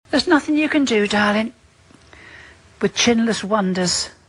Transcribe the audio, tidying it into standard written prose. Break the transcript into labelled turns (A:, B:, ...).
A: There's nothing you can do, darling. With Chinless Wonders.